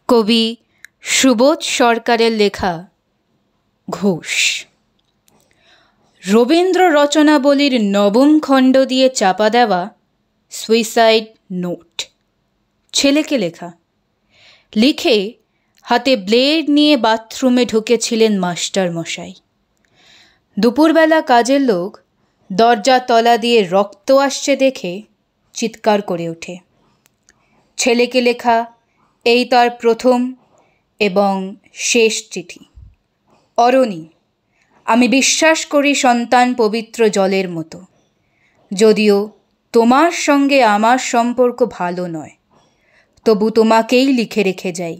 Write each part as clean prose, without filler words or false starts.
কবি সুবোধ সরকারের লেখা ঘোষ। রবীন্দ্র রচনাবলীর নবম খণ্ড দিয়ে চাপা দেওয়া সুইসাইড নোট। ছেলেকে লেখা। লিখে হাতে ব্লেড নিয়ে বাথরুমে ঢুকেছিলেন মাস্টার মশাই। দুপুরবেলা কাজের লোক দরজা তলা দিয়ে রক্ত আসছে দেখে চিৎকার করে ওঠে। ছেলেকে লেখা এই তার প্রথম এবং শেষ চিঠি। অরণি, আমি বিশ্বাস করি সন্তান পবিত্র জলের মতো। যদিও তোমার সঙ্গে আমার সম্পর্ক ভালো নয়, তবু তোমাকেই লিখে রেখে যাই।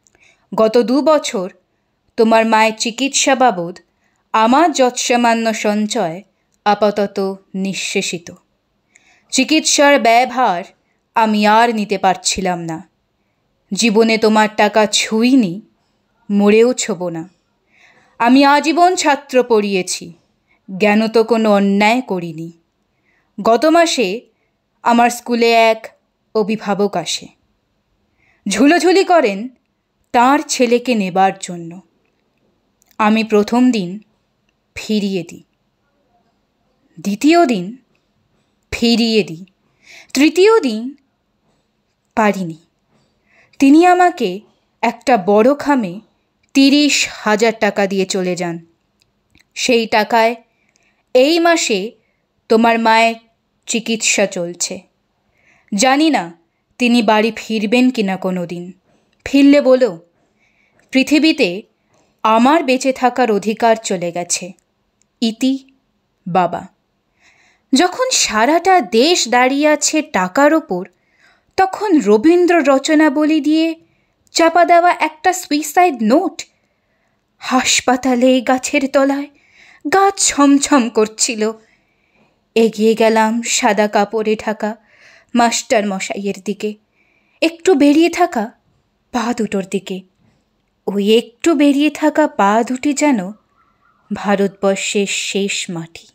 গত 2 বছর তোমার মায়ের চিকিৎসা বাবদ আমার যৎসামান্য সঞ্চয় আপাতত নিঃশেষিত। চিকিৎসার ব্যয়ভার আমি আর নিতে পারছিলাম না। জীবনে তোমার টাকা ছুঁইনি, মরেও ছোব না। আমি আজীবন ছাত্র পড়িয়েছি, জ্ঞানত কোনো অন্যায় করিনি। গত মাসে আমার স্কুলে এক অভিভাবক আসে, ঝুলোঝুলি করেন তার ছেলেকে নেবার জন্য। আমি প্রথম দিন ফিরিয়ে দিই, দ্বিতীয় দিন ফিরিয়ে দিই, তৃতীয় দিন পারিনি। তিনি আমাকে একটা বড় খামে 30,000 টাকা দিয়ে চলে যান। সেই টাকায় এই মাসে তোমার মায়ের চিকিৎসা চলছে। জানি না তিনি বাড়ি ফিরবেন কিনা কোনো দিন। ফিরলে বলো, পৃথিবীতে আমার বেঁচে থাকার অধিকার চলে গেছে। ইতি বাবা। যখন সারাটা দেশ দাঁড়িয়ে আছে টাকার ওপর, তখন রবীন্দ্র রচনাবলী দিয়ে চাপা দেওয়া একটা সুইসাইড নোট। হাসপাতালে গাছের তলায় গা ছমছম করছিল। এগিয়ে গেলাম সাদা কাপড়ে ঢাকা মাস্টার মশাইয়ের দিকে, একটু বেরিয়ে থাকা পা দুটোর দিকে। ওই একটু বেরিয়ে থাকা পা দুটি যেন ভারতবর্ষের শেষ মাটি।